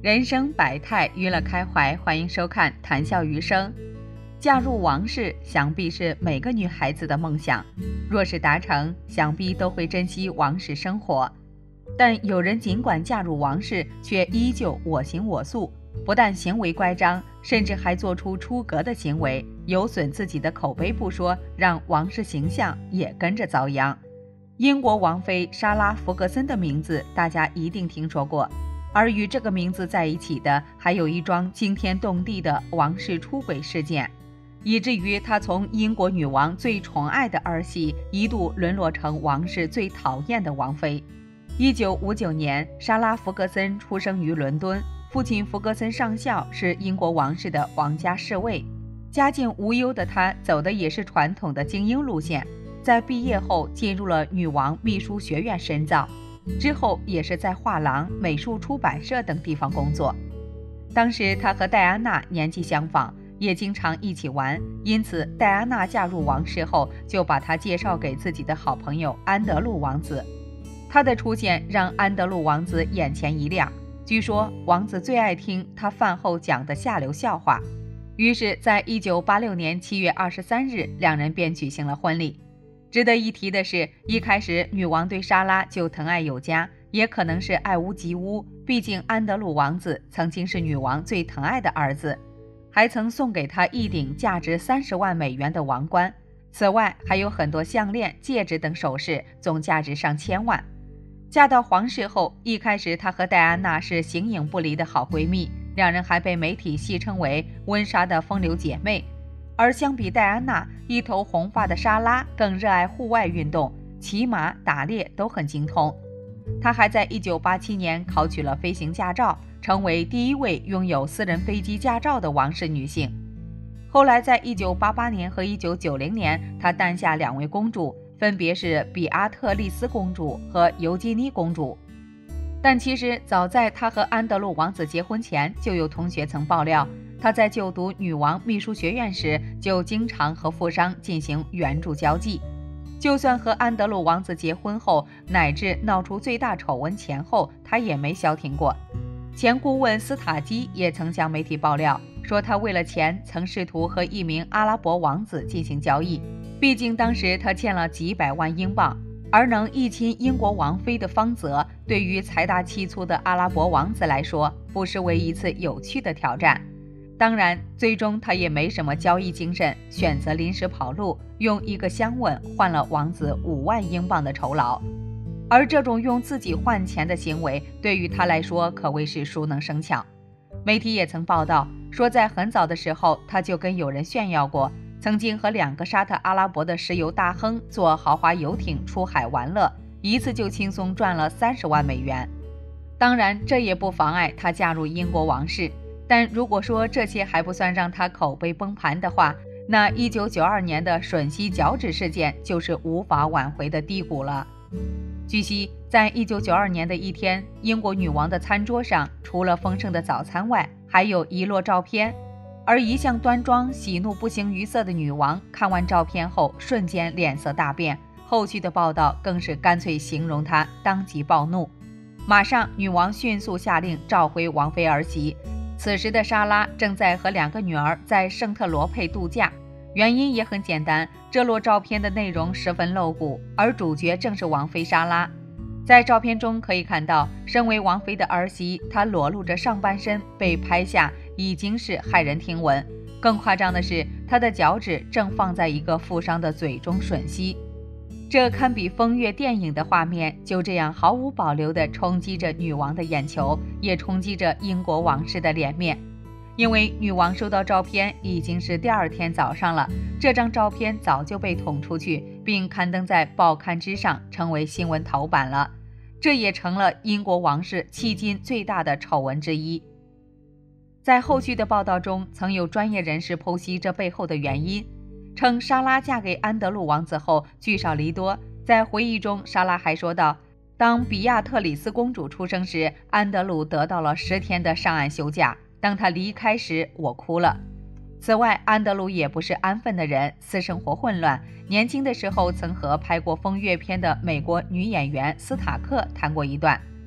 人生百态，娱乐开怀，欢迎收看《谈笑余生》。嫁入王室，想必是每个女孩子的梦想。若是达成，想必都会珍惜王室生活。但有人尽管嫁入王室，却依旧我行我素，不但行为乖张，甚至还做出出格的行为，有损自己的口碑不说，让王室形象也跟着遭殃。英国王妃莎拉·弗格森的名字大家一定听说过，而与这个名字在一起的还有一桩惊天动地的王室出轨事件，以至于她从英国女王最宠爱的儿媳一度沦落成王室最讨厌的王妃。1959年，莎拉·弗格森出生于伦敦，父亲弗格森上校是英国王室的皇家侍卫，家境无忧的她走的也是传统的精英路线，在毕业后进入了女王秘书学院深造，之后也是在画廊、美术出版社等地方工作。当时她和戴安娜年纪相仿，也经常一起玩，因此戴安娜嫁入王室后，就把她介绍给自己的好朋友安德鲁王子。他的出现让安德鲁王子眼前一亮，据说王子最爱听他饭后讲的下流笑话。于是在1986年7月23日，两人便举行了婚礼。值得一提的是，一开始女王对莎拉就疼爱有加，也可能是爱屋及乌，毕竟安德鲁王子曾经是女王最疼爱的儿子，还曾送给她一顶价值30万美元的王冠，此外还有很多项链、戒指等首饰，总价值上千万。嫁到皇室后，一开始她和戴安娜是形影不离的好闺蜜，两人还被媒体戏称为温莎的风流姐妹。而相比戴安娜，一头红发的莎拉更热爱户外运动，骑马、打猎都很精通。她还在1987年考取了飞行驾照，成为第一位拥有私人飞机驾照的王室女性。后来在1988年和1990年，她诞下2位公主，分别是比阿特丽斯公主和尤金妮公主。但其实早在她和安德鲁王子结婚前，就有同学曾爆料，她在就读女王秘书学院时就经常和富商进行援助交际。就算和安德鲁王子结婚后，乃至闹出最大丑闻前后，她也没消停过。前顾问斯塔基也曾向媒体爆料说，他为了钱曾试图和一名阿拉伯王子进行交易，毕竟当时他欠了几百万英镑，而能一亲英国王妃的芳泽，对于财大气粗的阿拉伯王子来说，不失为一次有趣的挑战。当然，最终他也没什么交易精神，选择临时跑路，用一个香吻换了王子5万英镑的酬劳。而这种用自己换钱的行为，对于他来说可谓是熟能生巧。媒体也曾报道说，在很早的时候，他就跟有人炫耀过，曾经和2个沙特阿拉伯的石油大亨坐豪华游艇出海玩乐，一次就轻松赚了30万美元。当然，这也不妨碍他嫁入英国王室。但如果说这些还不算让他口碑崩盘的话，那1992年的吮吸脚趾事件就是无法挽回的低谷了。据悉，在1992年的一天，英国女王的餐桌上除了丰盛的早餐外，还有一摞照片。而一向端庄、喜怒不形于色的女王看完照片后，瞬间脸色大变，后续的报道更是干脆形容她当即暴怒。马上，女王迅速下令召回王妃儿媳。此时的莎拉正在和2个女儿在圣特罗佩度假，原因也很简单，这摞照片的内容十分露骨，而主角正是王妃莎拉。在照片中可以看到，身为王妃的儿媳，她裸露着上半身被拍下，已经是骇人听闻。更夸张的是，她的脚趾正放在一个富商的嘴中吮吸。这堪比风月电影的画面，就这样毫无保留地冲击着女王的眼球，也冲击着英国王室的脸面。因为女王收到照片已经是第2天早上了，这张照片早就被捅出去，并刊登在报刊之上，成为新闻头版了。这也成了英国王室迄今最大的丑闻之一。在后续的报道中，曾有专业人士剖析这背后的原因，称莎拉嫁给安德鲁王子后聚少离多。在回忆中，莎拉还说道，当比亚特里斯公主出生时，安德鲁得到了10天的上岸休假，当他离开时，我哭了。此外，安德鲁也不是安分的人，私生活混乱，年轻的时候曾和拍过风月片的美国女演员斯塔克谈过一段。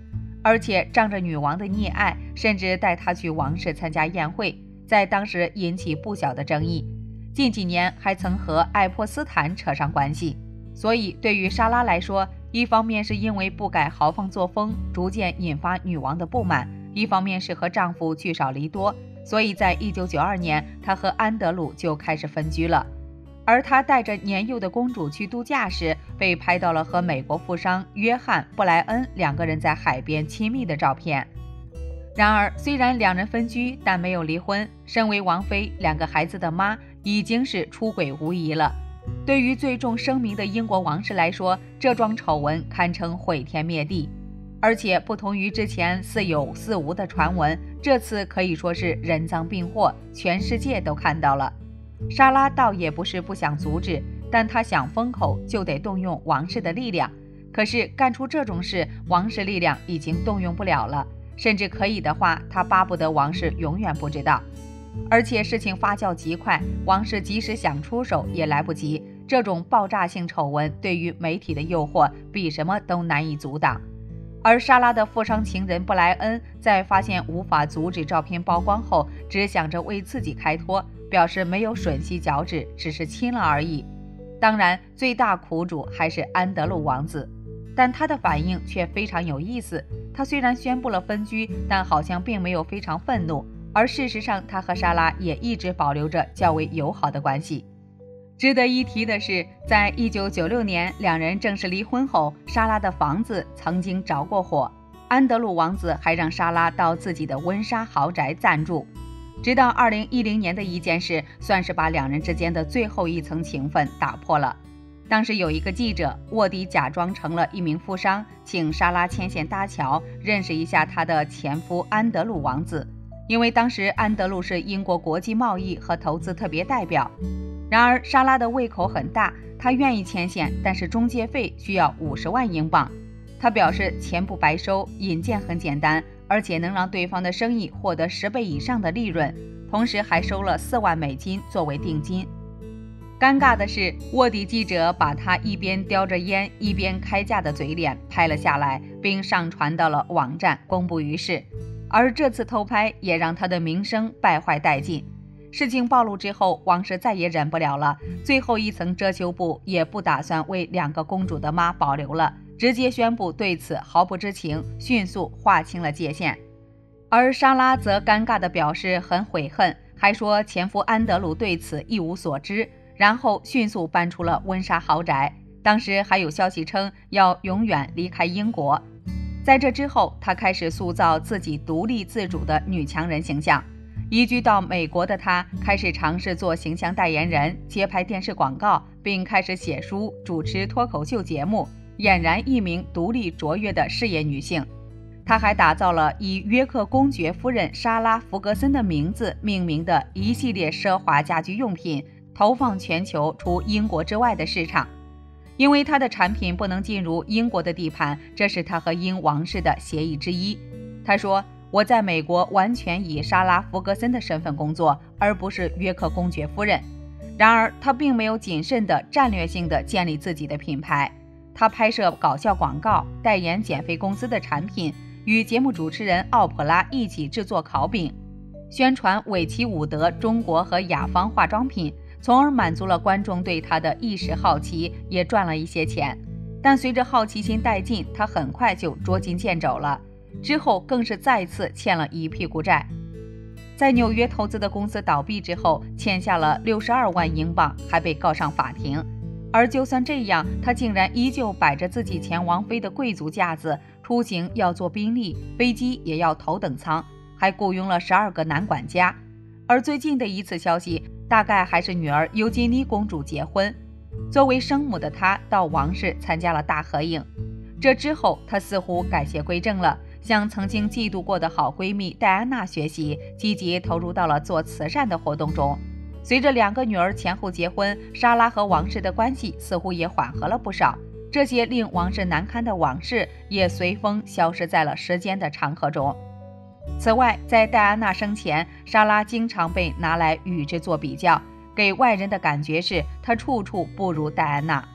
而且仗着女王的溺爱，甚至带她去王室参加宴会，在当时引起不小的争议。近几年还曾和爱泼斯坦扯上关系。所以对于莎拉来说，一方面是因为不改豪放作风，逐渐引发女王的不满，一方面是和丈夫聚少离多，所以在1992年，她和安德鲁就开始分居了。而她带着年幼的公主去度假时，被拍到了和美国富商约翰·布莱恩两个人在海边亲密的照片。然而，虽然两人分居，但没有离婚。身为王妃，两个孩子的妈，已经是出轨无疑了。对于最重声名的英国王室来说，这桩丑闻堪称毁天灭地。而且不同于之前似有似无的传闻，这次可以说是人赃并获，全世界都看到了。莎拉倒也不是不想阻止，但她想封口就得动用王室的力量。可是干出这种事，王室力量已经动用不了了，甚至可以的话，她巴不得王室永远不知道。而且事情发酵极快，王室即使想出手也来不及。这种爆炸性丑闻对于媒体的诱惑，比什么都难以阻挡。而莎拉的富商情人布莱恩在发现无法阻止照片曝光后，只想着为自己开脱，表示没有吮吸脚趾，只是亲了而已。当然，最大苦主还是安德鲁王子，但他的反应却非常有意思。他虽然宣布了分居，但好像并没有非常愤怒。而事实上，他和莎拉也一直保留着较为友好的关系。值得一提的是，在1996年两人正式离婚后，莎拉的房子曾经着过火，安德鲁王子还让莎拉到自己的温莎豪宅暂住。直到2010年的一件事，算是把两人之间的最后一层情分打破了。当时有一个记者卧底假装成了一名富商，请莎拉牵线搭桥，认识一下他的前夫安德鲁王子。因为当时安德鲁是英国国际贸易和投资特别代表。然而莎拉的胃口很大，她愿意牵线，但是中介费需要50万英镑。她表示钱不白收，引荐很简单，而且能让对方的生意获得10倍以上的利润，同时还收了4万美金作为定金。尴尬的是，卧底记者把她一边叼着烟一边开价的嘴脸拍了下来，并上传到了网站公布于世。而这次偷拍也让他的名声败坏殆尽。事情暴露之后，王室再也忍不了了，最后一层遮羞布也不打算为两个公主的妈保留了，直接宣布对此毫不知情，迅速划清了界限。而莎拉则尴尬地表示很悔恨，还说前夫安德鲁对此一无所知，然后迅速搬出了温莎豪宅。当时还有消息称要永远离开英国。在这之后，她开始塑造自己独立自主的女强人形象。移居到美国的她开始尝试做形象代言人，接拍电视广告，并开始写书、主持脱口秀节目，俨然一名独立卓越的事业女性。她还打造了以约克公爵夫人莎拉·弗格森的名字命名的一系列奢华家居用品，投放全球除英国之外的市场。因为他的产品不能进入英国的地盘，这是他和英王室的协议之一。他说，我在美国完全以莎拉·弗格森的身份工作，而不是约克公爵夫人。然而他并没有谨慎地战略性地建立自己的品牌。他拍摄搞笑广告，代言减肥公司的产品，与节目主持人奥普拉一起制作烤饼，宣传韦奇伍德中国和雅芳化妆品，从而满足了观众对他的一时好奇，也赚了一些钱。但随着好奇心殆尽，他很快就捉襟见肘了，之后更是再次欠了一屁股债。在纽约投资的公司倒闭之后，欠下了62万英镑，还被告上法庭。而就算这样，他竟然依旧摆着自己前王妃的贵族架子，出行要坐宾利，飞机也要头等舱，还雇佣了12个男管家。而最近的一次消息，大概还是女儿尤金妮公主结婚，作为生母的她到王室参加了大合影。这之后，她似乎改邪归正了，向曾经嫉妒过的好闺蜜戴安娜学习，积极投入到了做慈善的活动中。随着2个女儿前后结婚，莎拉和王室的关系似乎也缓和了不少，这些令王室难堪的往事也随风消失在了时间的长河中。此外，在戴安娜生前，莎拉经常被拿来与之做比较，给外人的感觉是她处处不如戴安娜。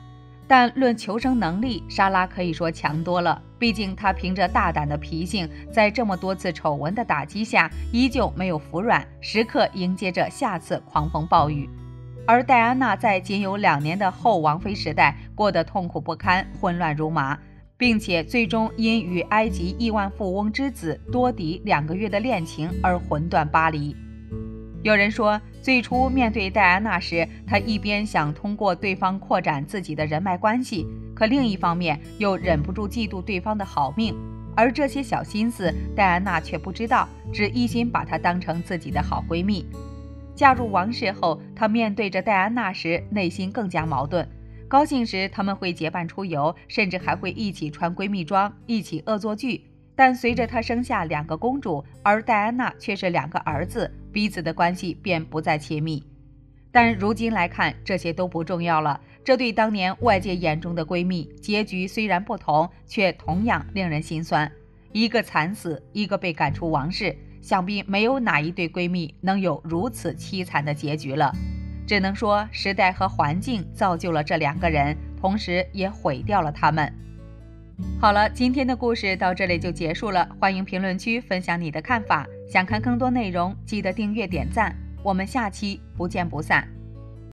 但论求生能力，莎拉可以说强多了。毕竟她凭着大胆的脾性，在这么多次丑闻的打击下，依旧没有服软，时刻迎接着下次狂风暴雨。而戴安娜在仅有2年的后王妃时代过得痛苦不堪，混乱如麻，并且最终因与埃及亿万富翁之子多迪2个月的恋情而魂断巴黎。有人说，最初面对戴安娜时，他一边想通过对方扩展自己的人脉关系，可另一方面又忍不住嫉妒对方的好命，而这些小心思戴安娜却不知道，只一心把她当成自己的好闺蜜。嫁入王室后，她面对着戴安娜时内心更加矛盾，高兴时他们会结伴出游，甚至还会一起穿闺蜜装，一起恶作剧。但随着她生下2个公主，而戴安娜却是2个儿子，彼此的关系便不再亲密。但如今来看，这些都不重要了。这对当年外界眼中的闺蜜，结局虽然不同，却同样令人心酸。一个惨死，一个被赶出王室，想必没有哪一对闺蜜能有如此凄惨的结局了。只能说，时代和环境造就了这2个人，同时也毁掉了他们。好了，今天的故事到这里就结束了，欢迎评论区分享你的看法。想看更多内容，记得订阅点赞，我们下期不见不散。